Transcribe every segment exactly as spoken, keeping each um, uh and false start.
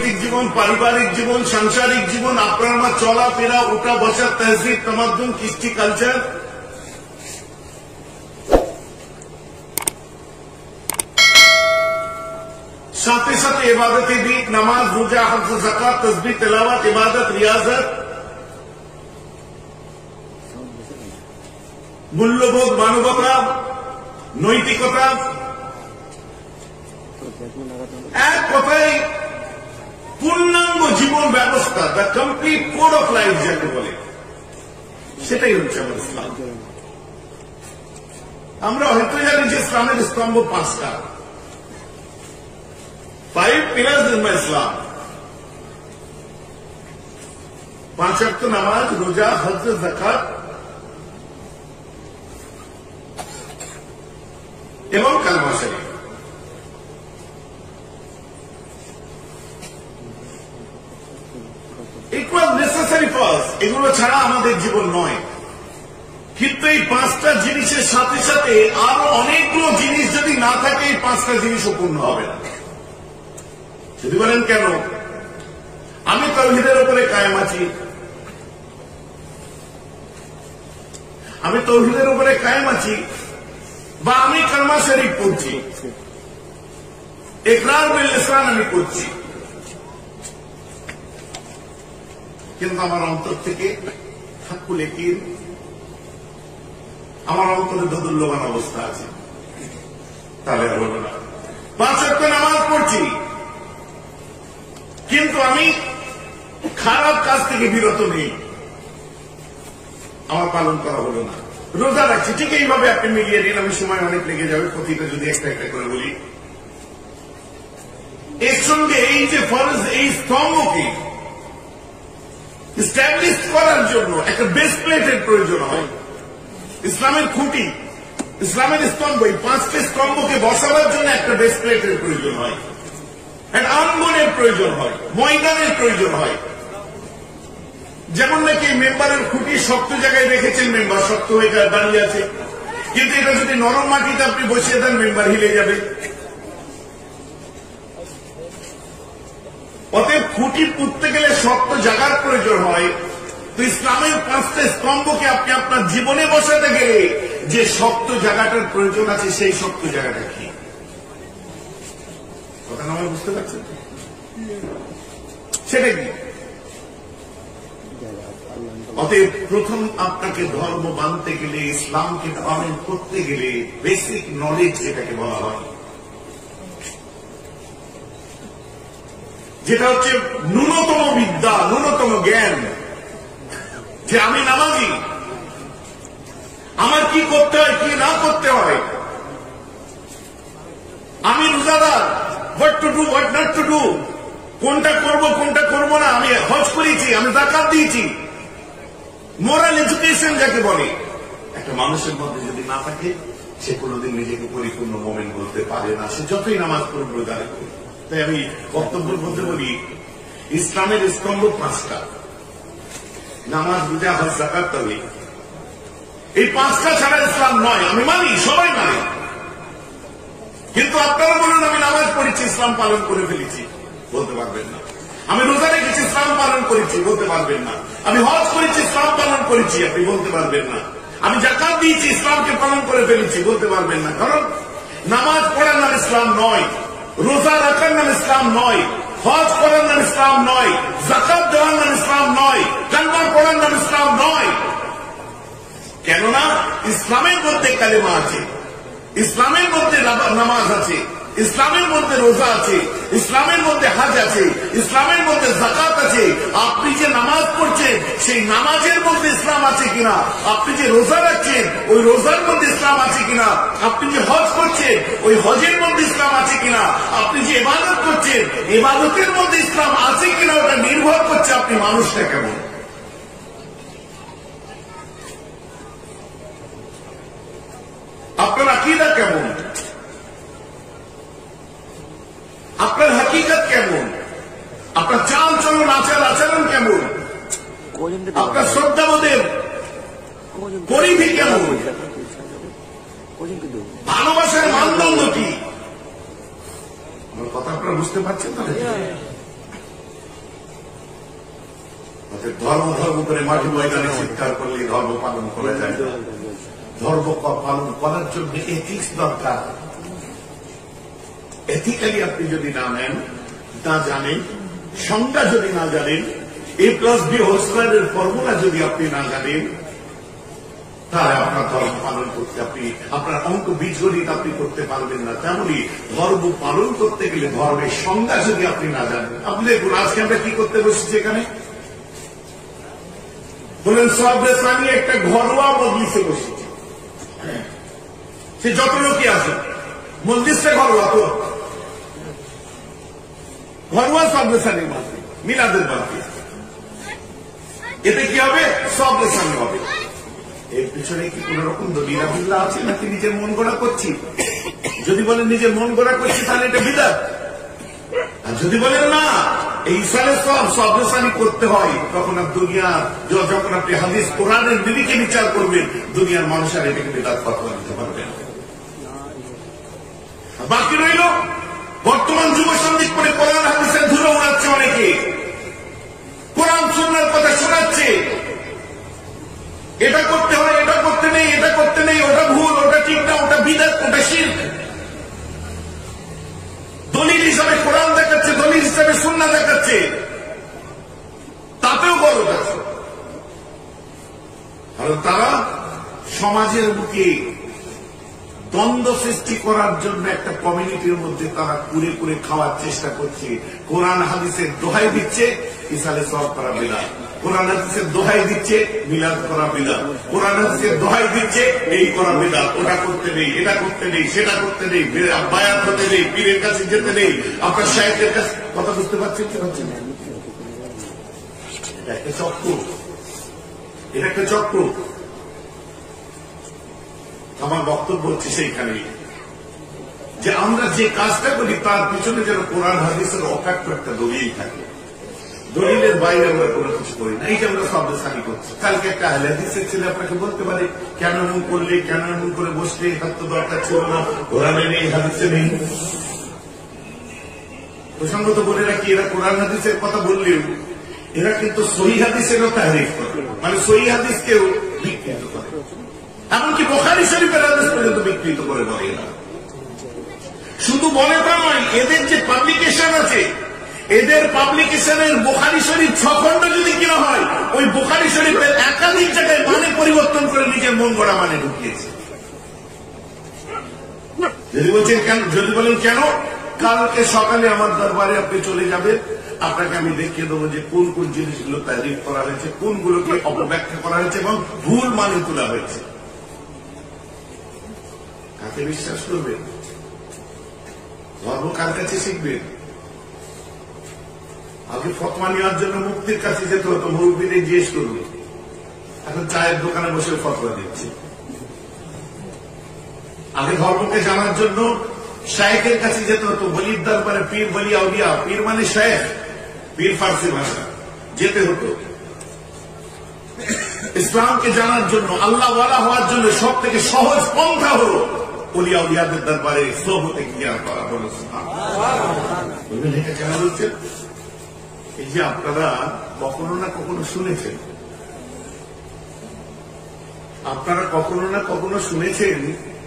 অর্থনৈতিক জীবন, পারিবারিক জীবন, সাংসারিক জীবন, আপনার আমার চলাফেরা, উঠা বসা, তহজিব, তামাদ্দুন, কৃষ্টি, কালচার, সাথে সাথে ইবাদতের দিক, নামাজ, রোজা, হজ, যাকাত, তাসবিহ, তেলাওয়াত, ইবাদত, রিয়াজত, মূল্যবোধ, মানবতা, নৈতিকতা, এক কথায় পূর্ণাঙ্গ জীবন ব্যবস্থা, the complete code of life যাকে বলে, সেটাই হচ্ছে আমার ইসলাম। আমরা হয়তো জানি যে ইসলামের স্তম্ভ পাঁচটা, five pillars in my Islam. পাঁচ ওয়াক্ত নামাজ, রোজা, হজ, যাকাত এবং কালমা শরীফ। ইট ওয়াজ নেসেসারি ফর আস, এগুলো ছাড়া আমাদের জীবন নয়। কিন্তু এই পাঁচটা জিনিসের সাথে সাথে আরো অনেকগুলো জিনিস যদি না থাকে, এই পাঁচটা জিনিসও পূর্ণ হবে না। যদি বলেন কেন, আমি তাওহীদের উপরে কায়েম আছি, আমি তাওহীদের উপরে কায়েম আছি, বা আমি কালমা শরীফ পড়ছি, ইকরার বিল লিসান আমি করছি, কিন্তু আমার অন্তর থেকে হাক্কুল ইয়াকিন, আমার অন্তরে দোদুল্যমান অবস্থা আছে, তাহলে আর হলো না। পাঁচ ওয়াক্ত নামাজ পড়ছি, কিন্তু আমি খারাপ কাজ থেকে বিরত নেই, আমার পালন করা হলো না। রোজা রাখছি, ঠিক এইভাবে আপনি মিলিয়ে দিন, আমি সময় অনেক লেগে যাবে, প্রতিটা যদি একটা একটা করে বলি। এর সঙ্গে এই যে ফরজ, এই স্তম্ভকে এস্টাবলিশ করার জন্য একটা বেস প্লেটের প্রয়োজন হয়। ইসলামের খুঁটি, ইসলামের স্তম্ভ, এই পাঁচটি স্তম্ভকে বসাবার জন্য একটা বেস প্লেটের প্রয়োজন হয়, একটা আঙ্গনের প্রয়োজন হয়, ময়দানের প্রয়োজন হয়। যেমন নাকি মেম্বারের খুঁটি শক্ত জায়গায় রেখেছেন, মেম্বার শক্ত হয়ে দাঁড়িয়ে আছে, কিন্তু এটা যদি নরম মাটিতে আপনি বসিয়ে দেন, মেম্বার হিলে যাবে। অতএব খুঁটি পুঁততে গেলে শক্ত জায়গার প্রয়োজন হয়। তো ইসলামের পাঁচটা স্তম্ভকে আপনি আপনার জীবনে বসাতে গেলে যে শক্ত জায়গাটার প্রয়োজন আছে, সেই শক্ত জায়গাটা কি? কথা আমার বুঝতে পারছেন? সেটা কি? অতএব প্রথম আপনাকে ধর্ম মানতে গেলে, ইসলামকে পালন করতে গেলে বেসিক নলেজ যেটাকে বলা হয়, যেটা হচ্ছে ন্যূনতম বিদ্যা, ন্যূনতম জ্ঞান, যে আমি নামাজি, আমার কি করতে হয়, কি না করতে হয়, আমি রোজাদার, what to do, what not to do, কোনটা করব, কোনটা করব না, আমি হজ করেছি, আমি যাকাত দিয়েছি। মোরাল এডুকেশন যাকে বলে, একটা মানুষের মধ্যে যদি না থাকে, সে কোনোদিন নিজেকে পরিপূর্ণ মোমেন বলতে পারে না, সে যতই নামাজ পড়ুক, রোজা রাখুক। তাই আমি বক্তব্যের মধ্যে বলি, ইসলামের স্তম্ভ পাঁচটা, নামাজ, রোজা, হজ, যাকাত, তাওহীদ। এই পাঁচটা ছাড়া ইসলাম নয়, আমি মানি, সবাই মানে। কিন্তু আপনারা বলুন, আমি নামাজ পড়েছি, ইসলাম পালন করে ফেলেছি, বলতে পারবেন না। আমি রোজা রেখেছি, ইসলাম পালন করেছি, বলতে পারবেন না। আমি হজ করেছি, ইসলাম পালন করেছি, আপনি বলতে পারবেন না। আমি যাকাত দিয়েছি, ইসলামকে পালন করে ফেলেছি, বলতে পারবেন না। কারণ নামাজ পড়ার নাম ইসলাম নয়, রোজা রাখার নাম ইসলাম নয়, হজ করার নাম ইসলাম নয়, যাকাত দেওয়ার নাম ইসলাম নয়, কালমা পড়ার নাম ইসলাম নয়। কেননা ইসলামের মধ্যে কালেমা আছে, ইসলামের মধ্যে নামাজ আছে, ইসলামের মধ্যে রোজা আছে, ইসলামের মধ্যে হজ আছে, ইসলামের মধ্যে যাকাত আছে। আপনি যে নামাজ পড়ছেন, সেই নামাজের মধ্যে ইসলাম আছে কিনা, আপনি যে রোজা রাখছেন, ওই রোজার মধ্যে ইসলাম আছে কিনা, আপনি যে হজ করছেন, ওই হজের মধ্যে ইসলাম আছে কিনা, আপনি যে ইবাদত করছেন, ইবাদতের মধ্যে ইসলাম আছে কিনা, ওটা নির্ভর করছে আপনি মানুষটা কেমন। আপনার আকীদা কেমন, আপনার হাকিকত কেমন, আপনার চাল চলন, আচার আচরণ কেমন, আপনার শ্রদ্ধাবোধের পরিধি কেমন, ভালোবাসার মানদণ্ড কি? আমার কথা আপনারা বুঝতে পারছেন না? ধর্ম ধর্ম করে মাঠে ময়দানে চিৎকার করলে ধর্ম পালন করা যায় না। ধর্ম পালন করার জন্য এথিক্স দরকার। এথিক্যালি আপনি যদি না নেন, না জানেন, সংজ্ঞা যদি না জানেন, এ প্লাস বি হোল স্কয়ারের ফর্মুলা যদি আপনি না জানেন, তাহলে আপনার ধর্ম পালন করতে আপনি আপনার অঙ্ক বীজগণিত আপনি করতে পারবেন না। তেমনি ধর্ম পালন করতে গেলে ধর্মের সংজ্ঞা যদি আপনি না জানেন, আপনি দেখুন আজকে আমরা কি করতে বসেছি এখানে, বলেন সবরেসানি একটা ঘরোয়া মজলিসে বসেছি। সে যত লোকই আছে মজলিসটা ঘরোয়া, তো ঘরোয়া সবরেসানির মাঝে মিলাদের বাড়ি, এতে কি হবে? সবরেসানি হবে। এর পিছনে কি কোন রকম দলিলাবিল্লাহ আছে নাকি নিজের মন গড়া করছি? যদি বলেন নিজের মন গড়া করছি তাহলে এটা বিদআত। আর যদি বলেন না এই ইসালে সব সবরেসানি করতে হয়, তখন আর দুনিয়া যখন আপনি হাদিস কোরআনের নিরিখে বিচার করবেন, দুনিয়ার মানুষ আর এটাকে বিদআত ফতোয়া দিতে পারবেন। বাকি রইল বর্তমান যুব সন্ধিক করে কোরআন হাদিসের ধুলো উড়াচ্ছে অনেকে, কোরআন সুন্নাহর কথা শোনাচ্ছে, এটা করতে হয়, এটা করতে নেই, এটা করতে নেই, ওটা ভুল, ওটা ঠিক না, ওটা বিদআত, ওটা শিরক। দলিল হিসাবে কোরআন দেখাচ্ছে, দলিল হিসাবে সুন্নাহ দেখাচ্ছে, তাতেও গলত আছে। কারণ তারা সমাজের বুকে দ্বন্দ্ব সৃষ্টি করার জন্য একটা কমিউনিটির মধ্যে তারা কুড়ে কুড়ে খাওয়ার চেষ্টা করছে। কোরআন হাদিসের দোহাই দিচ্ছে ইসালে সওয়াব করা বিদআত, কোরআন হাদিসের দোহাই দিচ্ছে মিলাদ করা বিদআত, কোরআন হাদিসের দোহাই দিচ্ছে এই করা বিদআত, ওটা করতে নেই, এটা করতে নেই, সেটা করতে নেই, বায়াত হতে নেই, পীরের কাছে যেতে নেই, আপনার শায়েখের কাছে। কথা বুঝতে পারছেন কি পারছেন? এটা একটা চক্র, এটা একটা চক্র। আমার বক্তব্য হচ্ছে সেইখানে যে আমরা যে কাজটা করি তার পিছনে যেন কোরআন হাদিসের অকাট্য একটা দলিল থাকে, দলিলের বাইরে আমরা কোনো কিছু করি না। এই যে আমরা সবরেসানি করছি, কালকে একটা আহলে হাদিসের ছেলে আপনাকে বলতে পারে কেন এমন করলে, কেন এমন করে বসলে, তার তো দরকার ছিল না, কোরআনে নেই, হাদিসে নেই। প্রসঙ্গত বলে রাখি, এরা কোরআন হাদিসের কথা বললেও এরা কিন্তু সহিহ হাদিসেরও তাহরিফ করে, মানে সহিহ হাদিসকেও বিকৃত করে, এমনকি বুখারী শরীফের হাদিস পর্যন্ত বিকৃত করে বলে। না শুধু বলে তা নয়, এদের যে পাবলিকেশন আছে, এদের পাবলিকেশনের বুখারী শরীফ ছখণ্ড যদি কিনা হয়, ওই বুখারী শরীফের একাধিক জায়গায় মানে পরিবর্তন করে নিজের মন গড়া মানে ঢুকিয়েছে। যদি বলছেন কেন, যদি বলেন কেন, কালকে সকালে আমার দরবারে আপনি চলে যাবেন, আপনাকে আমি দেখিয়ে দেবো যে কোন কোন জিনিসগুলো তারিফ করা হয়েছে, কোনগুলোকে অপব্যাখ্যা করা হয়েছে এবং ভুল মানে তোলা হয়েছে। কাকে বিশ্বাস করবেন? ধর্ম কার কাছে শিখবেন? আগে ফতোয়া নেওয়ার জন্য মুফতির কাছে যেতে হতো, মুরব্বিদের জিজ্ঞেস করবে, এখন চায়ের দোকানে বসে ফতোয়া দিচ্ছে। আগে ধর্মকে জানার জন্য শায়েখের কাছে যেতে হতো, বলির দরবারে, পীর বলি আউলিয়া, পীর মানে শায়েখ, পীর ফার্সি ভাষা, যেতে হতো। ইসলামকে জানার জন্য, আল্লাহ ওয়ালা হওয়ার জন্য সব থেকে সহজ পন্থা হল ওলিয়া উলিয়াদের দরবারে সোহবতে জ্ঞান করা। বলো সুবহানাল্লাহ। এটা কেন বলছেন? এই যে আপনারা কখনো না কখনো শুনেছেন, আপনারা কখনো না কখনো শুনেছেন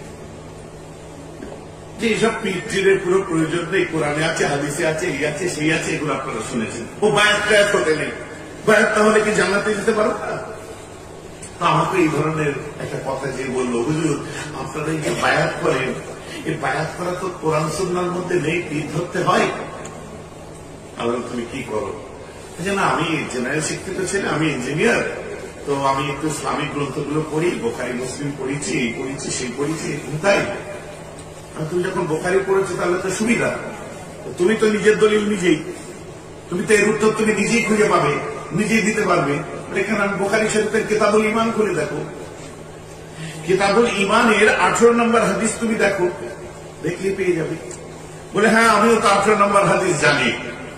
যে এইসব পীরের কোনো প্রয়োজন নেই, কোরআনে আছে, হাদিসে আছে, এই আছে, সেই আছে, এগুলো আপনারা শুনেছেন। ও বায়াত টায়াত হতে নেই, বায়াত তাহলে কি জান্নাতে যেতে পারো না? তো আমাকে এই ধরনের একটা কথা যে বললো, হুজুর আপনারা এই যে বায়াত করেন, এই বায়াত করা তো কোরআন সুন্নাহর মধ্যে নেই, পীর ধরতে হয়। আল্লাহ তুমি কি করো? যে না, আমি জেনারেল শিক্ষিত ছেলে, আমি ইঞ্জিনিয়ার, তো আমি একটু ইসলামিক গ্রন্থগুলো পড়ি, বুখারী মুসলিম পড়েছি, এই পড়েছি, সেই পড়েছি, তাই তুমি যখন বুখারী পড়েছো তাহলে তো সুবিধা, তুমি তো নিজের দলিল নিজেই, তুমি তো এর উত্তর তুমি নিজেই খুঁজে পাবে, নিজেই দিতে পারবে। এখানে আমি বুখারী শরীফের কিতাবুল ঈমান খুলে দেখো, কিতাবুল ঈমানের আঠারো নম্বর হাদিস তুমি দেখো, দেখলে পেয়ে যাবে। বলে হ্যাঁ আমিও তো আঠারো নম্বর হাদিস জানি।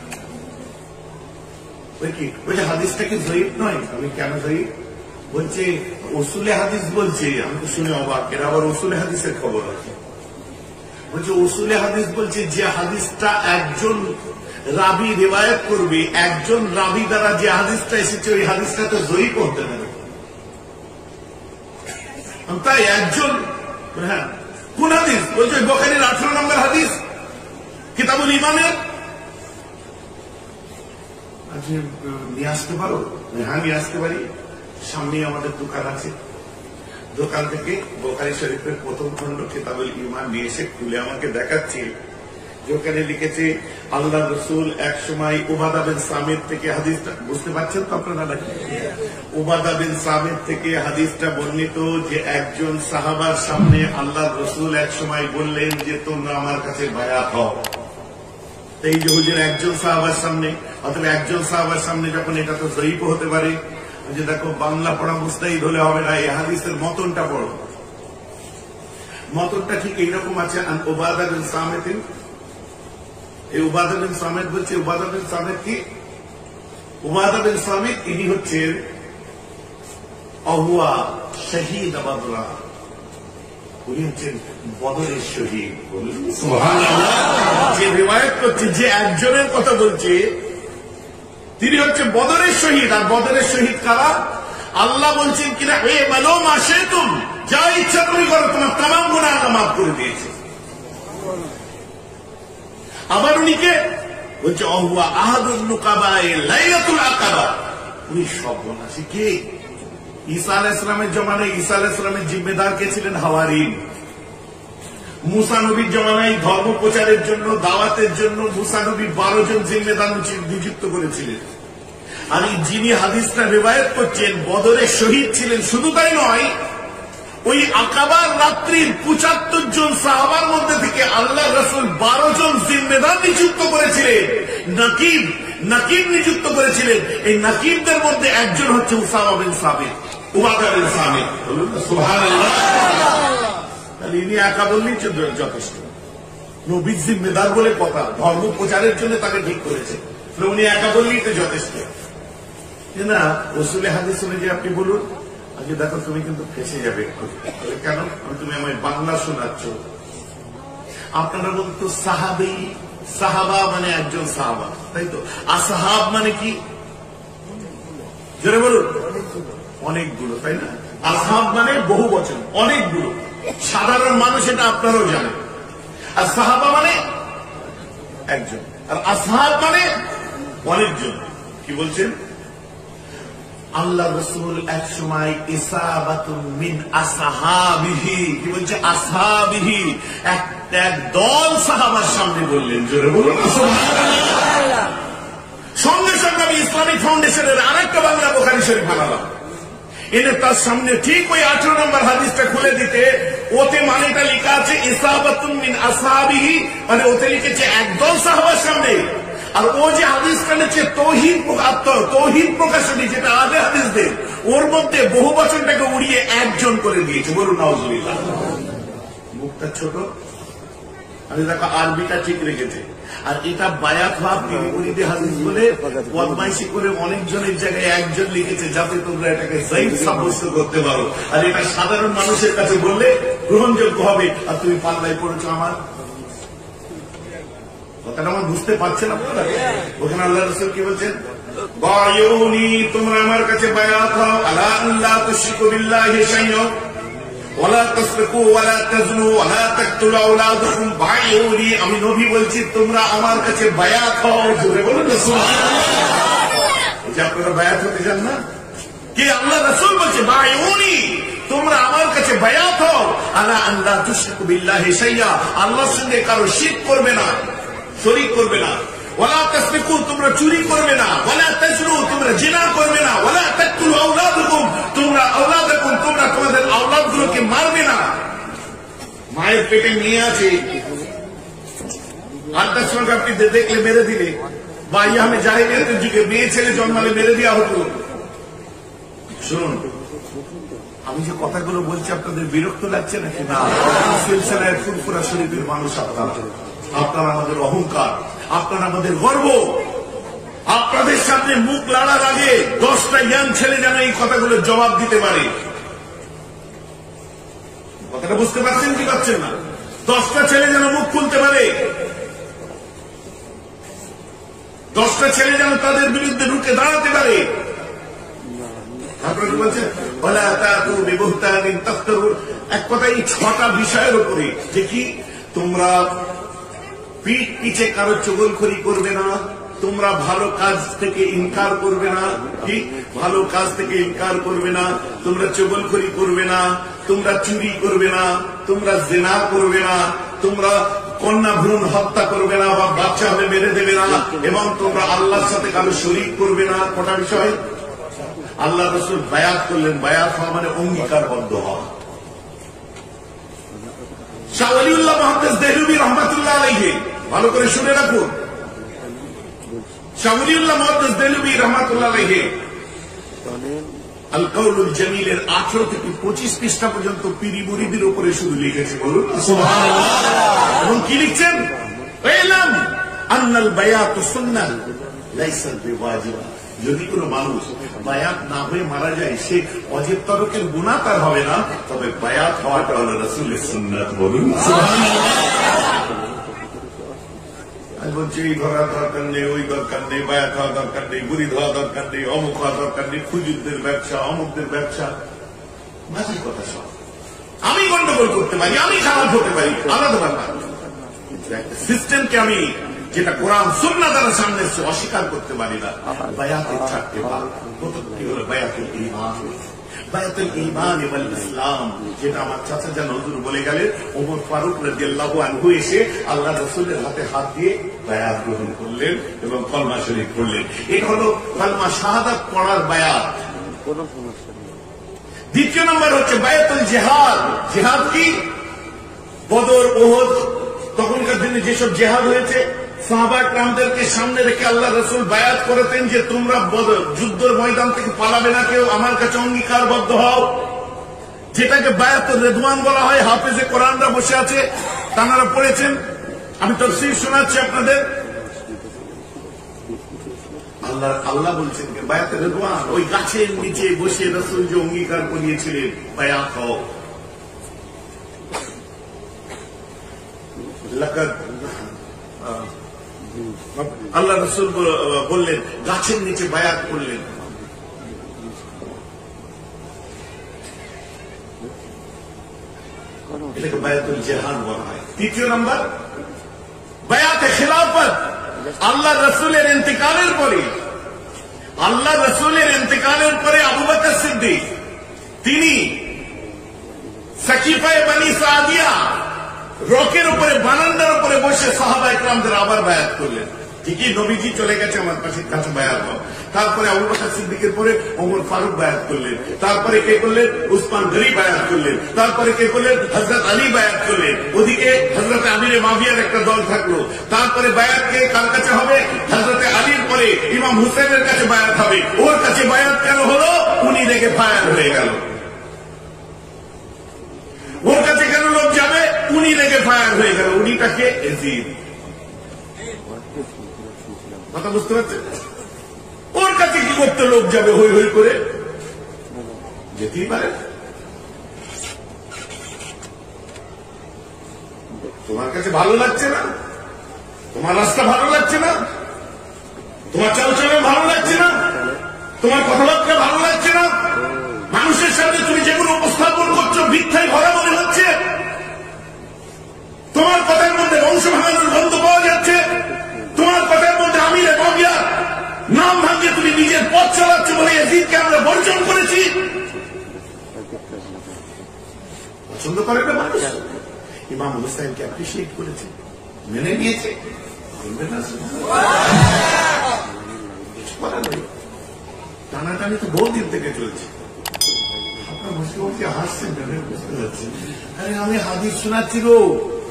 ওই কি বলছে হাদিসটা কি জয়ীফ নয়? আমি কেন জয়ীফ? বলছে উসুলে হাদিস বলছে। আমি তো শুনে অবাক, এরা আবার উসুলে হাদিসের খবর আছে। বলছে উসুলে হাদিস বলছে যে হাদিসটা একজন রাবি রিওয়ায়াত করবে, একজন রাবি দ্বারা যে হাদিসটা এসেছে ওই হাদিসটা তো জয়ীফ হতে পারে। তাই একজন, হ্যাঁ কোন হাদিস বলছে? বুখারীর আঠারো নম্বর হাদিস কিতাবুল ঈমানের। আচ্ছা নিয়ে আসতে পারো? হ্যাঁ নিয়ে আসতে পারি। সামনে আমাদের দোকান আছে, দোকান থেকে বুখারী শরীফের প্রথম খণ্ড কিতাবুল ঈমান নিয়ে এসে খুলে আমাকে দেখাচ্ছি, যেখানে লিখেছে আল্লাহ রসুল এক সময় উবাদা বিন সামিত থেকে হাদিসটা, বুঝতে পারছেন তো আপনারা নাকি? উবাদা বিন সামিত থেকে হাদিসটা বর্ণিত যে একজন সাহাবার সামনে আল্লাহ রসুল এক সময় বললেন যে তোমরা আমার কাছে বায়াত হও। এই যে হুজুর একজন সাহাবার সামনে, অথবা একজন সাহাবার সামনে যখন, এটা তো জয়ীফ হতে পারে। যে দেখো বাংলা পড়া মুস্তাহিদ হলে হবে না, এই হাদিসের মতনটা পড়ো। মতনটা ঠিক এইরকম আছে, উবাদা বিন সামিত, এই উবাদা বিন সামিত বলছে, উবাদা বিন সামিত কি? উবাদা বিন সামিত ইনি হচ্ছেন অহুয়া শহীদ বদরা, উনি হচ্ছেন বদরের শহীদ। যে রিওয়ায়াত করছে, যে একজনের কথা বলছে তিনি হচ্ছে বদরের শহীদ। আর বদরের শহীদ কারা? আল্লাহ বলছেন কিনা হে বলো মাসে তুম যা ইচ্ছা তুমি করো, তোমার তামাম গুনাহ আল্লাহ মাফ করে দিয়েছে। আবার উনিকে বলছে অহুয়া আহাদুন নুকাবায়ে লাইলাতুল আকাবা, উনি সর্বনাশী। কে? ঈসা আলাইহিস সালামের জমানায় ঈসা আলাইহিস সালামের জিম্মেদার কে ছিলেন? হাওয়ারিন। মুসা নবীর জমানায় ধর্ম প্রচারের জন্য, দাওয়াতের জন্য মুসা নবী বারো জন জিম্মেদার নিযুক্ত করেছিলেন। আর যিনি হাদিসটা রিওয়ায়াত করছেন বদরের শহীদ ছিলেন। শুধু তাই নয়, ওই আকাবার রাত্রির পঁচাত্তর জন সাহাবার মধ্যে থেকে আল্লাহ রসুল বারো জন জিম্মেদার নিযুক্ত করেছিলেন, নাকিব নাকিব নিযুক্ত করেছিলেন। এই নাকিবদের মধ্যে একজন হচ্ছে উসামা বিন সাবিত, উবাদা বিন সামিত। সুবহানাল্লাহ। তাহলে ইনি একা বললেই যথেষ্ট, নবীর জিম্মেদার বলে কথা, ধর্ম প্রচারের জন্য তাকে ঠিক করেছে, উনি একা বললেই তো যথেষ্ট না। রসুলের হাদিস অনুযায়ী যে আপনি বলুন, আজকে দেখো তুমি কিন্তু ফেসে যাবে। কেন? তুমি আমায় বাংলা শোনাচ্ছ। আপনারা বলতো সাহাবী, সাহাবা মানে একজন সাহাবা, তাই তো? আসহাব মানে কি? জোরে বলুন। অনেকগুলো, তাই না? আসহাব মানে বহু বচন, অনেকগুলো। সাধারণ মানুষ এটা আপনারাও জানেন। আর সাহাবা মানে একজন, আর আসহাব মানে অনেকজন। কি বলছেন? আল্লাহ রসুল এক সময় ইসাবাতুন মিন আসহাবিহি, কি বলছে? আসহাবিহি, এক এক দল সাহাবার সামনে বললেন। জোরে বলুন সুবহানাল্লাহ। সঙ্গে সঙ্গে আমি ইসলামিক ফাউন্ডেশনের আরেকটা বাংলা বুখারী শরীফ বানালাম, এনে তার সামনে ঠিক ওই আঠারো নম্বর হাদিসটা খুলে দিতে, ওতে মানেটা লেখা আছে ইসাবাতুন মিন আসহাবিহি, মানে ওতে লিখেছে একদল সাহাবার সামনে। আর ও যে হাদিস কানেছে তৌহিদ তৌহিদ প্রকাশনী, যেটা আগে হাদিস দেন, ওর মধ্যে বহু বচনটাকে উড়িয়ে একজন করে দিয়েছে। বলুন নাউজুবিল্লাহ। মুখটা ছোট, আমি দেখো আরবিটা ঠিক রেখেছে। আর এটা বায়াত ভাব বিপরীতে হাদিস বলে বদমাইশি করে অনেকজনের জায়গায় একজন লিখেছে, যাতে তোমরা এটাকে যায়িফ সাব্যস্ত করতে পারো। আর এটা সাধারণ মানুষের কাছে বললে গ্রহণযোগ্য হবে। আর তুমি পাল্লায় পড়েছো আমার কথাটা, আমার বুঝতে পারছেন আপনারা? ওখানে আল্লাহ রাসূল কি বলছেন? বায়ুনি, তোমরা আমার কাছে বায়াত হও, আলা আল্লাহ তুশরিকু বিল্লাহি শাইআ ওয়ালা তাসরিকু ওয়ালা তাজনু ওয়ালা তাকতুলু আওলাদাকুম। বায়ুনি, আমি নবী বলছি তোমরা আমার কাছে বায়াত হও। জোরে বলুন সুবহানাল্লাহ। যে আপনারা বায়াত হতে চান না? কি আল্লাহ রাসূল বলছে বায়ুনি, তোমরা আমার কাছে বায়াত হও, আলা আল্লাহ তুশরিকু বিল্লাহি শাইআ, আল্লাহর সঙ্গে কারো শিরক করবে না, শরীক করবে না। ওয়ালা তাসরিকু, তোমরা চুরি করবে না। ওয়ালা তাজনু, তোমরা জিনা করবে না। ওয়ালা তাকতুলু আওলাদাকুম, তোমরা আওলাদাকুম, তোমরা তোমাদের আওলাদগুলোকে মারবে না। মায়ের পেটে নিয়ে আছে, আটটার সময় আপনি দেখলে মেরে দিলে, বা ইয়ামে জাহিলিয়াতের যুগে মেয়ে ছেলে জন্মালে মেরে দেওয়া হতো। শুনুন, আমি যে কথাগুলো বলছি আপনাদের বিরক্ত লাগছে নাকি? না, সিলসিলায় ফুরফুরা শরীফের মানুষ আপনারা, আপনারা আমাদের অহংকার, আপনারা আমাদের গর্ব। আপনাদের সামনে মুখ লড়ার আগে দশটা ইয়াং ছেলে যেন এই কথাগুলো জবাব দিতে পারে। কথাটা বুঝতে পারছেন কি পারছেন না? দশটা ছেলে যেন মুখ খুলতে পারে। দশটা ছেলে যেন তাদের বিরুদ্ধে ঢুকে দাঁড়াতে পারে। আপনারা বলছেন বলা তা তুমি বহুতাদিন তাফতারুন, এক কথা এই ছটা বিষয়ের উপরে যে কি তোমরা পিঠ পিছে কারো চুগলখড়ি করবে না, তোমরা ভালো কাজ থেকে ইনকার করবে না, কি ভালো কাজ থেকে ইনকার করবে না, তোমরা চুগলখড়ি করবে না, তোমরা চুরি করবে না, তোমরা জিনা করবে না, তোমরা কন্যা ভ্রূণ হত্যা করবে না বা বাচ্চা হবে মেরে দেবে না, এবং তোমরা আল্লাহর সাথে কারো শরীক করবে না। কটা বিষয় আল্লাহ রাসূল বায়াত করলেন। বায়াত হওয়া মানে অঙ্গীকারবদ্ধ হওয়া। শাহ ওলিউল্লাহ মুহাদ্দিস দেহলভী রহমাতুল্লাহ আলাইহি, ভালো করে শুনে রাখুন, শাহ ওলিউল্লাহ মুহাদ্দিস দেহলভী রহমাতুল্লাহ আলাইহি আল কাউলুল জামিলের আঠারো থেকে পঁচিশ পৃষ্ঠা পর্যন্ত পীরি মুরিদের উপরে শুধু লিখেছে। বলুন সুবহানাল্লাহ। এবং কি লিখছেন? ইলম আন্নাল বায়াতু সুন্নাহ লাইসা বিওয়াজিবা। যদি কোনো মানুষ বায়াত না হয়ে মারা যায়, সে অজেব তরকের গুনাহ তার হবে না, তবে বায়াত হওয়াটা হলো রাসূলের সুন্নাত। বলুন সুবহানাল্লাহ। আমি বলছি এই ধরা দরকার নেই, ওই দরকার নেই, বায়াত হওয়া দরকার নেই, বুড়ি ধোয়া দরকার নেই, অমুক হওয়া দরকার নেই, খুজুরদের ব্যবসা, অমুকদের ব্যবসা, বাজে কথা সব। আমি গন্ডগোল করতে পারি, আমি খারাপ হতে পারি, আলাদা ব্যাপার। একটা সিস্টেমকে আমি যেটা কোরআন সুন্নাহ দ্বারা সামনে এসে অস্বীকার করতে পারি না। বায়াতের চারটে ভাগ, প্রথমটি হলো বায়াতুল ঈমান, বায়াতুল ঈমান ওয়াল ইসলাম, যেটা আমার চাচা জান হুজুর বলে গেলেন। ওমর ফারুক রাদিয়াল্লাহু আনহু এসে আল্লাহ রাসূলের হাতে হাত দিয়ে বায়াত গ্রহণ করলেন এবং কলমা শরীফ পড়লেন। এটা হলো কলমা শাহাদাত পড়ার বায়াত। দ্বিতীয় নম্বর হচ্ছে বায়াতুল জিহাদ। জিহাদ কি? বদর, ওহদ, তখনকার দিনে যেসব জিহাদ হয়েছে, সাহাবা কিরামদেরকে সামনে রেখে আল্লাহ রাসূল বায়াত করেছেন যে তোমরা যুদ্ধের ময়দান থেকে পালাবে না, কেউ আমার কাছে অঙ্গীকারবদ্ধ হও, যেটাকে বায়াতুর রিদওয়ান বলা হয়। হাফেজে কোরআনরা বসে আছে, তারা পড়েছেন, আমি তাফসীর শোনাচ্ছি আপনাদের। আল্লাহ আল্লাহ বলছেন যে বায়াতুর রিদওয়ান ওই গাছের নিচে বসে রাসূল যে অঙ্গীকার করিয়েছিলেন বায়াত হও। লাকাদ আল্লাহ রাসূল বললেন গাছের নিচে বায়াত করলেন। এটাকে বায়াতুল জিহাদ বলা হয়। তৃতীয় নম্বর বায়াতে খিলাফত। আল্লাহ রাসূলের ইন্তেকালের পরে আল্লাহ রাসূলের ইন্তেকালের পরে আবু বকর সিদ্দিক তিনি সাকিফায়ে বনি সাদিয়া রকের উপরে, বারান্দার উপরে বসে সাহাবায়ে কিরামদের আবার বায়াত করলেন। ঠিকই নবীজি চলে গেছে, আমার কাছে কাছে বায়াত হও। তারপরে আবু বকর সিদ্দিকের পরে ওমর ফারুক বায়াত করলেন, তারপরে কে করলেন? উসমান গনি বায়াত করলেন, তারপরে কে করলেন? হযরত আলী বায়াত করলেন। ওদিকে হযরত আমিরে মাবিয়ার একটা দল থাকলো। তারপরে বায়াত কে কার কাছে হবে? হযরত আলীর পরে ইমাম হুসাইনের কাছে বায়াত হবে। ওর কাছে বায়াত কেন হলো? উনি রেগে ফায়ার হয়ে গেল। ওর কাছে কেন লোক যাবে? উনি রেগে ফায়ার হয়ে গেল। উনি তাকে এজিদ, কথা বুঝতে পারছেন? ওর কাছে কি করতে লোক যাবে হই হই করে? যেতেই পারে। তোমার কাছে ভালো লাগছে না, তোমার রাস্তা ভালো লাগছে না, তোমার চালচলন ভালো লাগছে না, তোমার কথাবার্তা ভালো লাগছে না, মানুষের সামনে তুমি যেগুলো উপস্থাপন করছো মিথ্যায় ভরা মনে হচ্ছে, তোমার কথার মধ্যে বংশ ভাঙানোর গন্ধ পাওয়া যাচ্ছে, তোমার কথার মধ্যে আমিরে মাবিয়া নাম ভাঙিয়ে তুমি নিজের পথ চালাচ্ছ বলে এজিদকে আমরা বর্জন করেছি। পছন্দ করে না মানুষ, ইমাম হুসাইনকে অ্যাপ্রিসিয়েট করেছে, মেনে নিয়েছে। টানাটানি তো বহুদিন থেকে চলছে। আপনার বসে বসে হাসছেন, বুঝতে পারছেন? আরে আমি হাদিস শোনাচ্ছি গো,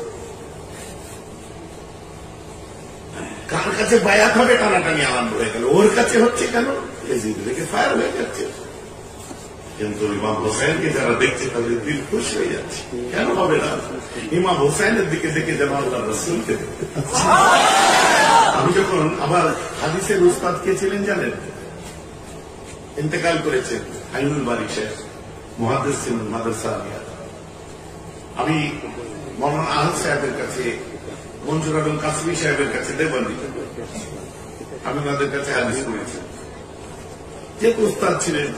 কার কাছে বায়াত হবে টানাটানি আরম্ভ হয়ে গেল। ওর কাছে হচ্ছে কেন? এজিদ রেখে ফায়ার হয়ে যাচ্ছে। কিন্তু ইমাম হোসেনকে যারা দেখছে তাদের দিল খুশ হয়ে যাচ্ছে। কেন হবে না? ইমাম হোসেনের দিকে দেখে যেন আল্লাহ রাসূলকে দেখতে পাচ্ছে। আমি যখন আবার হাদিসের উস্তাদ কে ছিলেন জানেন? ইন্তেকাল করেছেন আইনুল বারী শেখ, মুহাদ্দিস ছিলেন মাদ্রাসা আলিয়া। আমি মওলানা আহমদ সাহেবের কাছে, মনজুর আলম কাসমি সাহেবের কাছে দেবন্দি, আমি ওনাদের কাছে হাদিস করেছি, যে উস্তাদ ছিলেন।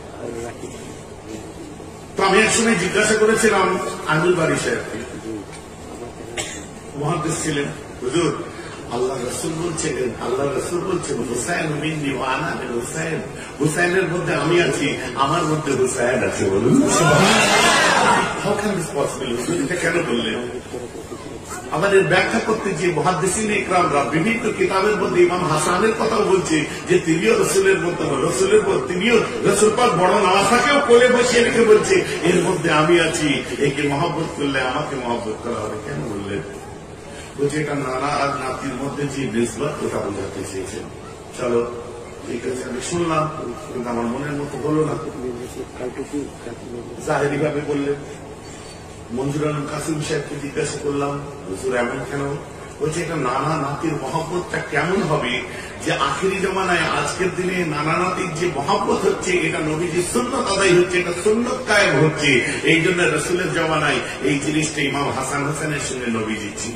তো আমি এক সময় জিজ্ঞাসা করেছিলাম আঙ্গুল বাড়ি সাহেবকে, মুহাদ্দিস ছিলেন, হুজুর আল্লাহ রসুল বলছেন, আল্লাহ রসুল বলছেন হুসাইন মিন্নি ওয়া আনা মিন হুসাইন, হুসাইনের মধ্যে আমি আছি, আমার মধ্যে হুসাইন আছে। বলুন হাউ ক্যান দিস পসিবল? হুজুর এটা কেন বললেন? আমাদের ব্যাখ্যা করতে যে মুহাদ্দিসিন ইকরামরা বিভিন্ন কিতাবের মধ্যে ইমাম হাসানের কথা বলছে যে তিনিও রসুলের মধ্যে, রসুলের পর তিনিও রসুল পাক বড় নামাজটাকেও কোলে বসিয়ে রেখে বলছে এর মধ্যে আমি আছি, একে মহব্বত করলে আমাকে মহব্বত করা হবে। কেন বললেন? বলছে এটা নানা আর নাতির মধ্যে যে নিসবত ওটা বোঝাতে চেয়েছেন। চলো ঠিক আছে, আমি শুনলাম, কিন্তু আমার মনের মতো হলো না। জাহেরি ভাবে বললেন। মঞ্জুর আলম কাসিম সাহেবকে জিজ্ঞাসা করলাম, হুজুর এমন কেন? বলছে এটা নানা নাতির মহব্বতটা কেমন হবে যে আখিরি জমানায় আজকের দিনে নানা নাতির যে মহব্বত হচ্ছে এটা নবীজির সুন্নত আদায় হচ্ছে, এটা সুন্নত কায়েম হচ্ছে। এই জন্য রসুলের জমানায় এই জিনিসটা ইমাম হাসান হোসেনের সঙ্গে নবীজি ছিল।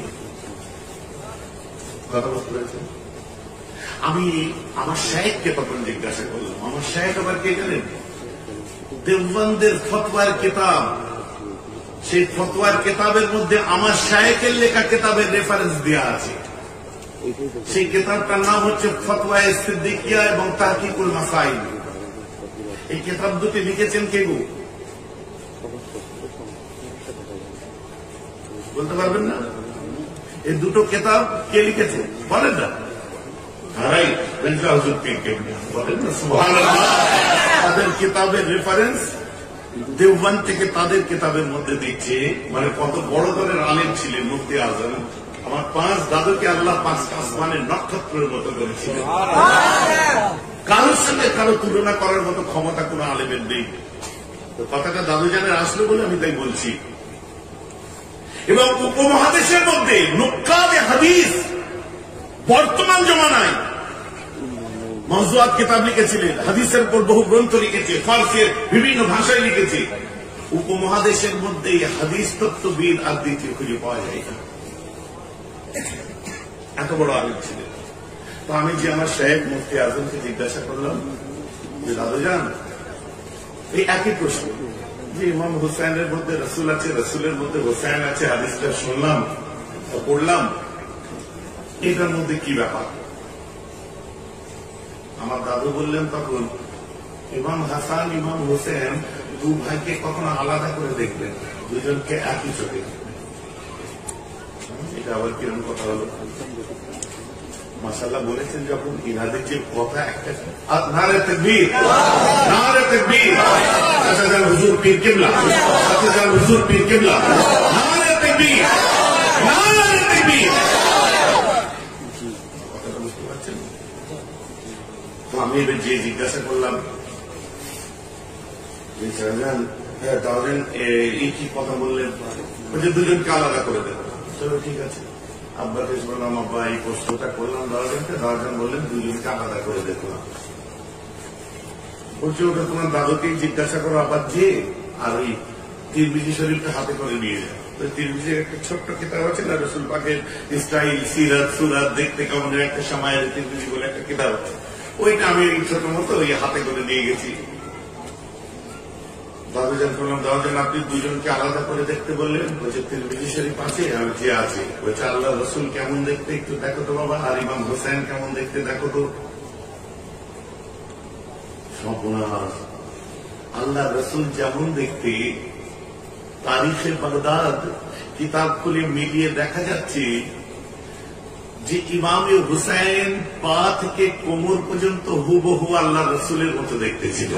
কথা বুঝতে পেরেছেন? আমি আমার শায়েখকে তখন জিজ্ঞাসা করলাম, আমার শায়েখ আবার কে জানেন? দেওবন্দের ফতোয়ার কিতাব, সেই ফতোয়ার কিতাবের মধ্যে আমার শায়েখের লেখা কিতাবের রেফারেন্স দেওয়া আছে। সেই কিতাবটার নাম হচ্ছে ফতোয়ায়ে সিদ্দিকিয়া এবং তাহকিকুল মাসাইল। এই কিতাব দুটি লিখেছেন কে গো? বলতে পারবেন না? এই দুটো কিতাব কে লিখেছে বলেন না? হারাই হুজুর পীর কেবলা বলেন না সুবহানাল্লাহ। তাদের কিতাবের রেফারেন্স দেওবন্দ থেকে তাদের কিতাবের মধ্যে দিচ্ছে। মানে কত বড় ধরনের আলেম ছিলেন মুফতি আজম। আমার পাঁচ দাদুকে আল্লাহ পাঁচ আসমানের নক্ষত্রের মতো করেছিলেন। কারোর সঙ্গে কারো তুলনা করার মতো ক্ষমতা কোন আলেমের নেই। তো কথাটা দাদু জানের আসলো বলে আমি তাই বলছি। এবং উপমহাদেশের মধ্যে নুক্কাদে হাদিস বর্তমান জমানায় মওযুআত কিতাব লিখেছিলেন, হাদিসের উপর বহু গ্রন্থ লিখেছে, ফার্সির বিভিন্ন ভাষায় লিখেছে। উপমহাদেশের মধ্যে হাদিস তত্ত্ববিদ আর দ্বিতীয় খুঁজে পাওয়া যায় না। এত বড় আলেম ছিলেন। তো আমি যে আমার শায়েখ মুফতি আজমকে জিজ্ঞাসা করলাম যে দাদুজান এই একই প্রশ্ন যে ইমাম হুসাইনের মধ্যে রসুল আছে, রসুলের মধ্যে হুসাইন আছে, হাদিসটা শুনলাম পড়লাম, এটার মধ্যে কি ব্যাপার? আমার দাদু বললেন তখন ইমাম হাসান ইমাম হোসেন দু ভাইকে কখনো আলাদা করে দেখবেন, দুজনকে একই চোখে। এটা আবার কিরকম কথা হলো? মাশাআল্লাহ বলেছেন যখন ইনাদের যে কথা একটা নারে তাকবীর, নারে তাকবীর, আচ্ছা যান হুজুর পীর কিবলা, আচ্ছা যান হুজুর পীর কিবলা, নারে তাকবীর, নারে তাকবীর। কথাটা বুঝতে পারছেন? তো আমি এবার যে জিজ্ঞাসা করলাম যে শাহজাহান হ্যাঁ দাওরেন এই কি কথা বললেন? বলছে দুজনকে আলাদা করে দেবো। চলো ঠিক আছে। আব্বাকে বললাম আব্বা এই প্রশ্নটা করলাম দাওয়ারকে, দাওয়ারজান বললেন দুজনকে আলাদা করে দেখলাম। বলছে ওটা তোমার দাদুকেই জিজ্ঞাসা করো আবার যে, আর ওই তিরমিজি শরীফটা হাতে করে নিয়ে যায়। তিরমিজির একটা ছোট্ট কিতাব আছে না রসুল পাকের স্টাইল সিরাত সুরাত দেখতে কেমন একটা সময়ের তিরমিজি বলে একটা কিতাব আছে, ওইটা আমি ছোট মতো ওই হাতে করে নিয়ে গেছি। দাদুজান করলাম দাদুজান আপনি দুজনকে আলাদা করে দেখতে বললেন, বলছে তিরমিজি শরীফ আছে, আমি যে আছে। বলছে আল্লাহ রসুল কেমন দেখতে একটু দেখো তো বাবা, আর ইমাম হোসেন কেমন দেখতে দেখো তো। সর্বনাশ, আল্লাহ রসুল যেমন দেখতে তারিখে বাগদাদ কিতাব খুলে মিলিয়ে দেখা যাচ্ছে যে ইমামে হুসাইন পা থেকে কোমর পর্যন্ত হুবহু আল্লাহ রসুলের মতো দেখতে ছিল।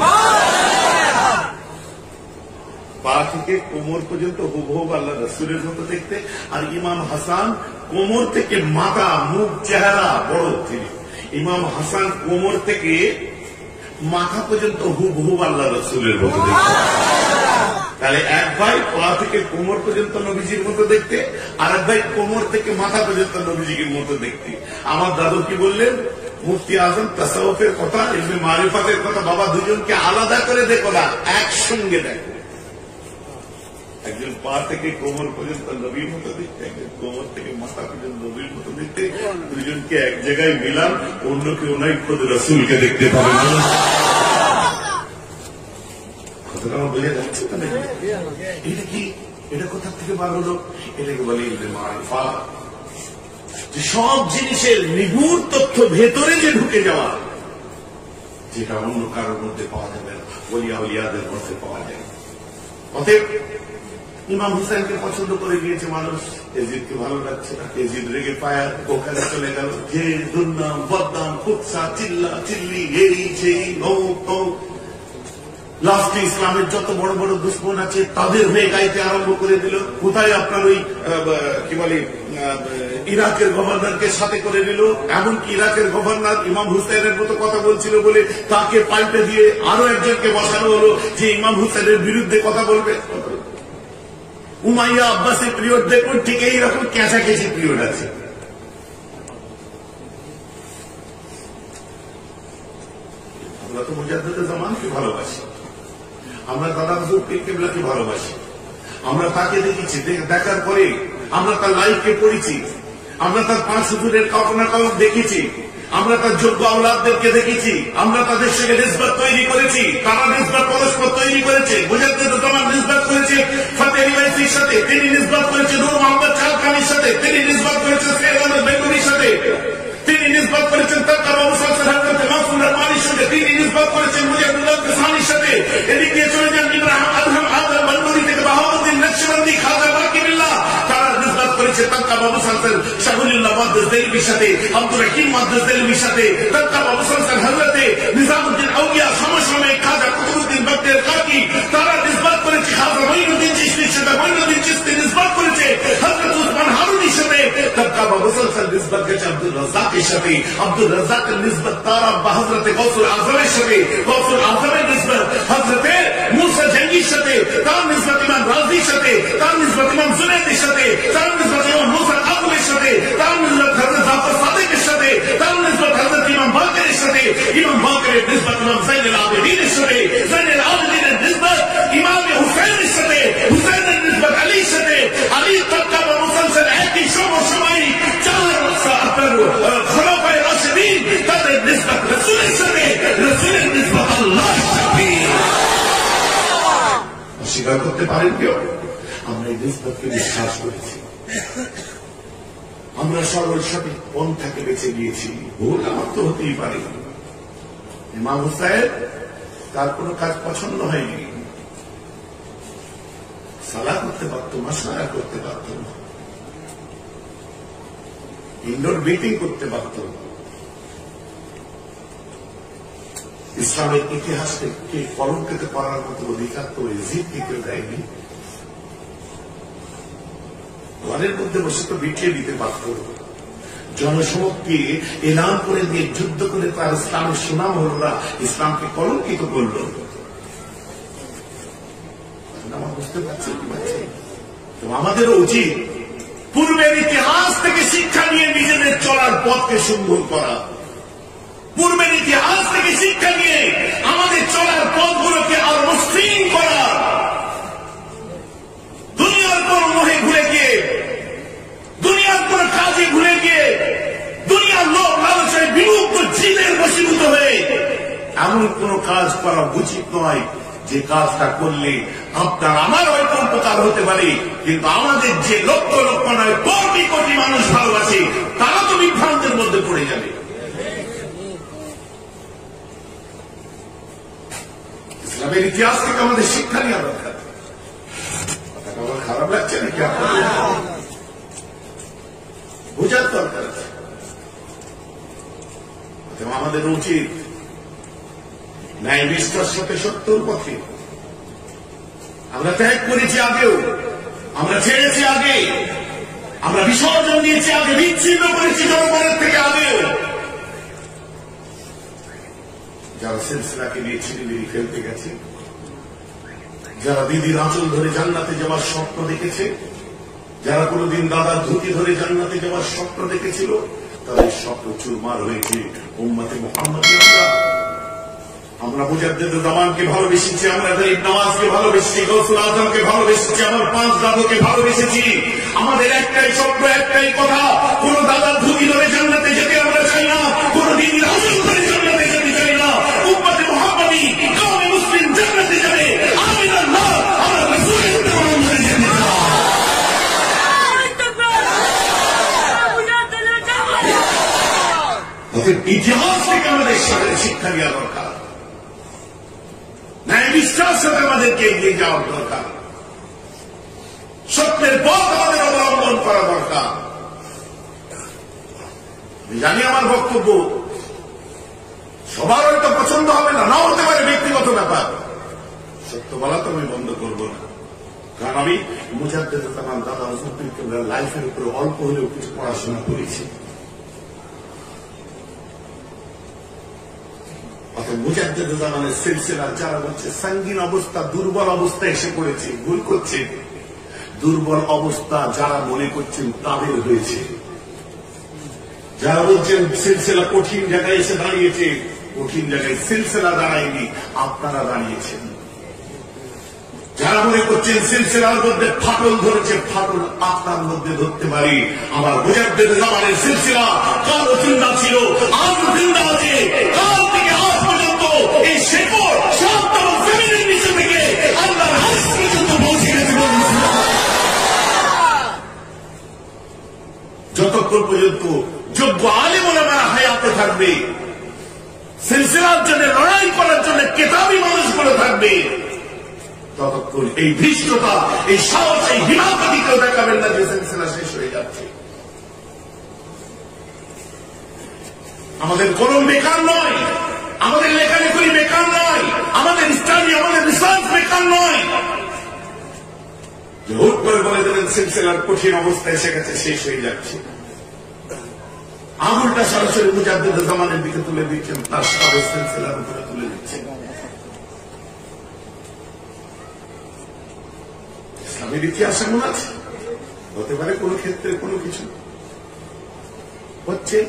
পা থেকে কোমর পর্যন্ত হুবহু আল্লাহ রসুলের মতো দেখতে। আর ইমাম হাসান কোমর থেকে মাথা মুখ চেহারা বড় তিনি। ইমাম হাসান কোমর থেকে মাথা পর্যন্ত হুবহু আল্লাহ রসুলের মতো দেখতে। তাহলে এক ভাই পা থেকে কোমর পর্যন্ত নবীজির মতো দেখতে, আর এক ভাই কোমর থেকে মাথা পর্যন্ত নবীজির মতো দেখতে। আমার দাদু কি বললেন? মুফতি আজম তাসাউফের কথা, ইলমে মারিফাতের কথা, বাবা দুজনকে আলাদা করে দেখো না, একসঙ্গে দেখো, একজন পা থেকে কোমর পর্যন্ত নবীর মতো দেখতে, একজন কোমর থেকে মাথা পর্যন্ত নবীর মতো দেখতে। দুজনকে এক জায়গায় মিলাম, অন্য কেউ নাই, খোদ রসুলকে দেখতে পাবেন। কতটা আমার বোঝা যাচ্ছে? এটা কি, এটা কোথা থেকে বার হলো? এটাকে বলে মারিফা, যে সব জিনিসের নিগুড় তথ্য ভেতরে যে ঢুকে যাওয়া, যেটা অন্য কারোর মধ্যে পাওয়া যাবে না, ওলিয়া উলিয়াদের মধ্যে পাওয়া যায়। অতএব ইমাম হুসাইনকে পছন্দ করে গিয়েছে মানুষ, এজিদকে ভালো লাগছে না, এজিদ রেগে পায়ার ওখানে চলে গেল, যে দুর্নাম বদনাম কুৎসা চিল্লা চিল্লি এই সেই নৌ। লাস্টে ইসলামের যত বড় বড় দুশ্মন আছে তাদের হয়ে গাইতে আরম্ভ করে দিল। কোথায় আপনার ওই কি বলে ইরাকের গভর্নরকে সাথে করে নিল, এমনকি ইরাকের গভর্নর ইমাম হুসাইনের মতো কথা বলছিল বলে তাকে পাল্টে দিয়ে আরো একজনকে বসানো হলো যে ইমাম হুসাইনের বিরুদ্ধে কথা বলবে। উমাইয়া আব্বাসের পিরিয়ড দেখুন, ঠিক এইরকম ক্যাঁচাকেচি পিরিয়ড আছে। আমরা তো মুজাদ্দিদ জামানকে ভালোবাসি, আমরা দাদা হুজুর পীর কিবলাকে ভালোবাসি, আমরা তাকে দেখেছি, দেখার পরে আমরা তার লাইফকে পড়েছি, আমরা তার পাঁচ হুজুরের কল্পনা কলম দেখেছি, আমরা তার যোগ্য আওলাদদেরকে দেখেছি, আমরা তাদের সঙ্গে নিসবত তৈরি করেছি, তারা নিসবত পরস্পর তৈরি করেছে। মুজাদ্দিদ জামান নিসবত করেছে ফতেহ রিভাইসির সাথে, তিনি নিসবত করেছে নূর মোহাম্মদ চালকানির সাথে, তিনি নিসবত করেছেন সৈয়দ বেগুনির সাথে, তিনি নিসবত করেছেন তরকা বাবু সালসাল হযরত মাসুদ রহমানির সাথে, তিনি নিসবত করেছেন মুজাদ্দিদ কিসানির সাথে। এদিকে চলে যান ইব্রাহিম আদহাম আদম বন্দুরি থেকে বাহাউদ্দিন নকশবন্দি, খাজা বাকিবিল্লাহ, তারা নিসবত করেছে তরকা বাবু সালসাল শাহুলিল্লাহ মাদ্রাস দেলভির সাথে, আব্দুর রহিম মাদ্রাস দেলভির সাথে, তরকা বাবু সালসাল হযরত নিজামউদ্দিন আউলিয়া সমসাময়িক খাজা কুতুবউদ্দিন বগদাদ কাকি, তারা নিসবত করেছে খাজা মঈনুদ্দিন চিশতির সাথে, মঈনুদ্দিন চিশতি নিসবত করেছে হযরত উসমান হারুনির সাথে, তরকা বাবু সালসাল নিসবত করেছে আব্দুল রাজ্জাকের সাথে, আব্দুল রাজ্জাকের নিসবত তারা হযরত গৌসুল আযমের সাথে, গৌসুল আযমের নিসবত হযরত মুসা জঙ্গির সাথে, তার নিসবত ইমাম রাজির সাথে, তার নিসবত ইমাম জুনাইদের সাথে, তার নিসবত ইমাম মুসা আযমের সাথে, তার নিসবত হযরত জাফর সাদিকের সাথে, তার নিসবত হযরত ইমাম বাকেরের সাথে, ইমাম বাকেরের নিসবত ইমাম যাইনুল আবেদীনের সাথে, যাইনুল আবেদীনের নিসবত ইমাম হুসাইনের সাথে, হুসাইনের নিসবত আলীর সাথে, আলী তরকা বা মুসালসল একই সমসাময়িক চার আপনার খোলাফায়ে রাশিদিন, তাদের নিসবত রাসূলের সাথে, রাসূলের নিসবত আল্লাহর সাথে। অস্বীকার করতে পারেন কেউ? আমরা এই নিসবতকে বিশ্বাস করেছি, আমরা সরল সঠিক পন্থাকে বেছে নিয়েছি। ভুল আমার তো হতেই পারে। ইমাম হুসাইন তার কোন কাজ পছন্দ হয়নি, সালাহ করতে পারত, মাসনারা করতে পারত, ইনডোর মিটিং করতে পারত, ইসলামের ইতিহাসকে কলঙ্কিত করার মতো অধিকার তো এজিদকে কেউ দেয়নি। ঘরের মধ্যে বসে তো বিটিয়ে দিতে পারত, জনসমক্ষে এলান করে দিয়ে যুদ্ধ করে তার ইসলামের সুনাম হলরা ইসলামকে কলঙ্কিত করল। আমার বুঝতে পারছি কি পারছি? তো আমাদেরও উচিত পূর্বের ইতিহাস থেকে শিক্ষা নিয়ে নিজেদের চলার পথকে সুন্দর করা, পূর্বের ইতিহাস থেকে শিক্ষা নিয়ে আমাদের চলার পথগুলোকে আরো মসৃণ করা। দুনিয়ার কোন মোহে ঘুরে গিয়ে, দুনিয়ার কোন কাজে ঘুরে গিয়ে, দুনিয়ার লোক লালসায় বিমুক্ত জিনের বশীভূত হয়ে এমন কোন কাজ করা উচিত নয় যে কাজটা করলে আপনার আমার হয়তো উপকার হতে পারে, কিন্তু আমাদের যে লক্ষ লক্ষ নয় কোটি কোটি মানুষ ভালোবাসে তারা তো বিভ্রান্তের মধ্যে পড়ে যাবে। ইসলামের ইতিহাস থেকে আমাদের শিক্ষা নেওয়া দরকার। কথাটা আমার খারাপ লাগছে নাকি আপনাদের? বোঝার দরকার আছে। আমাদের উচিত ন্যায় বিশ্বাস সাথে সত্যর পথে। আমরা ত্যাগ করেছি আগেও, আমরা ছেড়েছি আগে, আমরা বিসর্জন দিয়েছি আগে, বিচ্ছিন্ন করেছি জনগণের থেকে আগেও। যারা সিলসিলাকে নিয়ে ছিনিমিনি ফেলতে গেছে, যারা দিদির আঁচল ধরে জান্নাতে যাওয়ার স্বপ্ন দেখেছে, যারা কোনদিন দাদার ধুতি ধরে জান্নাতে যাওয়ার স্বপ্ন দেখেছিল, তাদের স্বপ্ন চুরমার হয়েছে। উম্মতে মুহাম্মাদী আমরা আমরা আমরা মুজাদ্দিদ জামানকে ভালোবেসেছি, আমরা গরিব নওয়াজকে ভালোবেসেছি, গৌসুল আজমকে ভালোবেসেছি, আমার পাঁচ দাদুকে ভালোবেসেছি। আমাদের একটাই স্বপ্ন, একটাই কথা, কোন দাদা ধুবি ধরে জান্নাতে যেতে আমরা চাই না, কোন দিন রাজুল করে জান্নাতে যেতে চাই না। উম্মতে মুহাম্মাদি কওমে মুসলিম জান্নাতে যাবে, আমিন আল্লাহ, আমরা রাসূলের উম্মত হয়ে যেতে চাই। ইতিহাস থেকে আমাদের শিক্ষা দেওয়া দরকার, ন্যায় বিশ্বাস সাথে আমাদেরকে এগিয়ে যাওয়ার দরকার, সত্যের পথ আমাদের অবলম্বন করা দরকার। জানি আমার বক্তব্য সবার হয়তো পছন্দ হবে না, নাও হতে পারে, ব্যক্তিগত ব্যাপার। সত্য বলা তো আমি বন্ধ করবো না, কারণ আমি মুজাদ্দিদ জামান দাদা হুজুর কেবলার লাইফের উপরে অল্প হলেও কিছু পড়াশোনা করেছি। মুজাদ্দিদ জামানের সিলসিলার যারা বলছে সঙ্গীন অবস্থা, দুর্বল অবস্থা এসে পড়েছে, ভুল করছে। দুর্বল অবস্থা যারা মনে করছেন তাদের হয়েছে। যারা বলছেন সিলসিলা কঠিন জায়গায় এসে দাঁড়িয়েছে, কঠিন জায়গায় সিলসিলা দাঁড়ায়নি, আপনারা দাঁড়িয়েছেন। যারা মনে করছেন সিলসিলার মধ্যে ফাটল ধরেছে, ফাটল আপনার মধ্যে ধরতে পারি। আমার মুজাদ্দিদ জামানের সিলসিলা কারো জিন্দা ছিল, আজ জিন্দা আছে, কাল থেকে আজ পর্যন্ত এই শেকড় শান্ত জমিনের নিচে থেকে আল্লাহর আরশ পর্যন্ত পৌঁছে গেছে। যতক্ষণ পর্যন্ত যোগ্য আলেম ওলামারা হায়াতে থাকবে, সিলসিলার জন্য লড়াই করার জন্য কেতাবি মানুষগুলো থাকবে, ততক্ষণ এই ধৃষ্টতা, এই সাহস, এই হিমাকতি কেউ দেখাবেন না যে সিলসিলা শেষ হয়ে যাচ্ছে। আমাদের কলম বেকার নয়, আমাদের লেখালেখি বেকার নয়, আমাদের স্টাডি, আমাদের রিসার্চ বেকার নয়। হুট করে বলে দেবেন সিলসিলার কঠিন অবস্থা এসে গেছে, শেষ হয়ে যাচ্ছে। আঙুলটা সরাসরি মুজাদ্দিদ জামানের দিকে তুলে দিচ্ছেন, তার সাবেক সিলসিলার উপরে তুলে দিচ্ছেন। ইসলামের ইতিহাস এমন আছে, হতে পারে কোন ক্ষেত্রে কোনো কিছু হচ্ছে।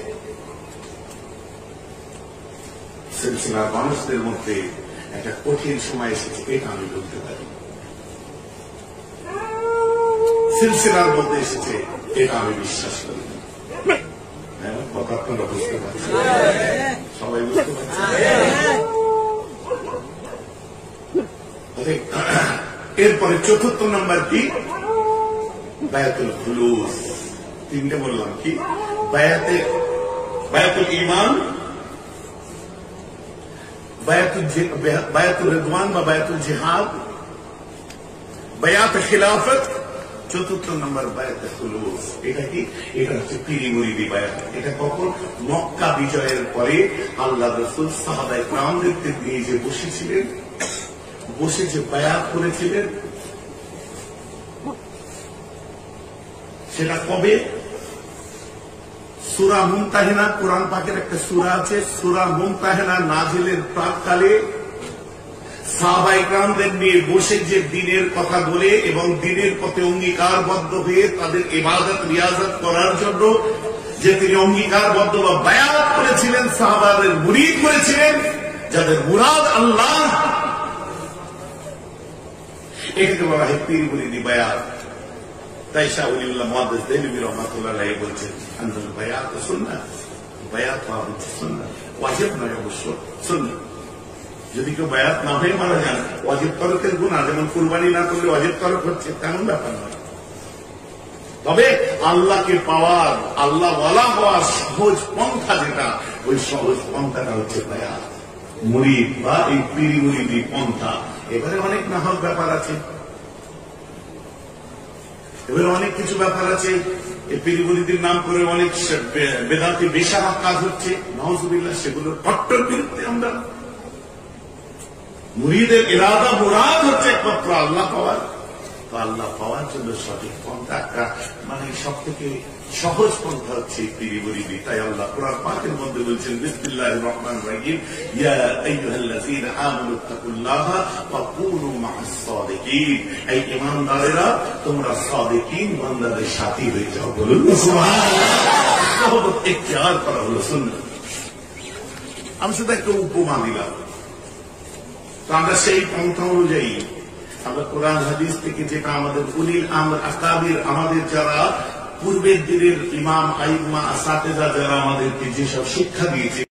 সিলসিলার মানুষদের মধ্যে একটা কঠিন সময় এসেছে, এটা আমি বলতে পারি। সিলসিলার মধ্যে এসেছে, এটা আমি বিশ্বাস করি। কথা আপনারা বুঝতে পারছেন, সবাই বুঝতে পারছেন। এরপরে চতুর্থ নাম্বার কি? বায়াতুল খুলুস। তিনটে বললাম কি? বায়াতে বায়াতুল ঈমান, বায়াতুল বায়াতুল রিদওয়ান বা বায়াতুল জিহাদ, বায়াত খিলাফত, চতুর্থ নম্বর বায়াতে খুলুস। এটা কি? এটা হচ্ছে পীরি মুরিদি বায়াত। এটা কখন? মক্কা বিজয়ের পরে আল্লাহ রাসূল সাহাবায়ে কেরামদেরকে নিয়ে যে বসেছিলেন, বসে যে বায়াত করেছিলেন, সেটা কবে? সূরা মুমতাহিনা, কোরআন পাকের একটা সূরা আছে, সূরা মুমতাহিনা নাজিলের প্রাককালে সাহাবায়ে কেরামদের নিয়ে বসে যে দ্বীনের কথা বলে এবং দ্বীনের পথে অঙ্গীকারবদ্ধ হয়ে তাদের ইবাদত রিয়াজত করার জন্য যে তিনি অঙ্গীকারবদ্ধ বা বায়াত করেছিলেন, সাহাবাদের মুরিদ করেছিলেন, যাদের মুরাদ আল্লাহ, এটাকে বলা হয় পীর মুরিদি বায়াত। তাই শাহ ওলিউল্লাহ মুহাদ্দিস দেহলভী রাহমাতুল্লাহ আলাইহি বলছেন, আনজাল বায়াত সুন্নাহ, বায়াত হচ্ছে সুন্নাহ, ওয়াজিব নয়, অবশ্য সুন্নাহ। যদি কেউ বায়াত না হয়ে মারা যান, ওয়াজিব তরকের গুনাহ, যেমন কুরবানি না করলে ওয়াজিব তরক হচ্ছে, তেমন ব্যাপার নয়। তবে আল্লাহকে পাওয়ার, আল্লাহ ওয়ালা হওয়ার সহজ পন্থা যেটা, ওই সহজ পন্থাটা হচ্ছে বায়াত, মুরিদ বা এই পীর মুরিদি পন্থা। এবারে অনেক নাহক ব্যাপার আছে, এবারে অনেক কিছু ব্যাপার আছে। এই পীর মুরিদির নাম করে অনেক বেদাতি বেশারাত কাজ হচ্ছে, নাউজুবিল্লাহ, সেগুলোর কট্টর বিরুদ্ধে আমরা। মুরিদের ইরাদা মুরাদ হচ্ছে একমাত্র আল্লাহ পাওয়ার। তো আল্লাহ পাওয়ার জন্য সঠিক পন্থা, একটা মানে সব থেকে সহজ পন্থা হচ্ছে পীর মুরিদি। তাই আল্লাহ কোরআন পাকের মধ্যে বলছেন, বিসমিল্লাহির রহমানির রহিম, ইয়া আইয়ুহাল্লাযীনা আমানু তাকুল্লাহা ওয়া কুনু মা'আস সাদিকিন। এই ঈমানদারেরা, তোমরা সাদিকিন বান্দাদের সাথী হয়ে যাও। বলুন সুবহানাল্লাহ। সহবত ইখতিয়ার করা হলো সুন্নাত। আমি শুধু একটা উপমা দিলাম, তো আমরা সেই পন্থা অনুযায়ী আমরা কোরআন হাদিস থেকে যেটা আমাদের উলিল আমর আকাবির আমাদের যারা পূর্বের দিনের ইমাম আইম্মা আসাতেজা যারা আমাদেরকে যেসব শিক্ষা দিয়েছে